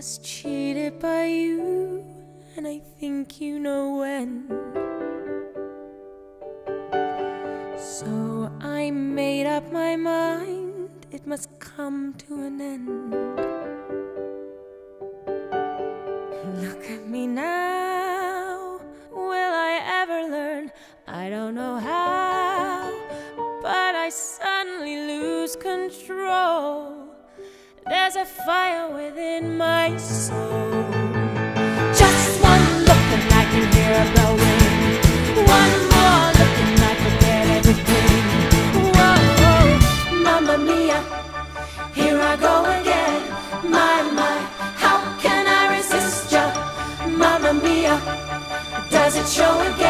was cheated by you, and I think you know when. So I made up my mind, it must come to an end. Look at me now, will I ever learn? I don't know how, but I suddenly lose control. There's a fire within my soul. Just one look and I can hear a bell ring. One more look and I forget everything. Whoa, Mamma Mia, here I go again. My, how can I resist ya? Mamma Mia, does it show again?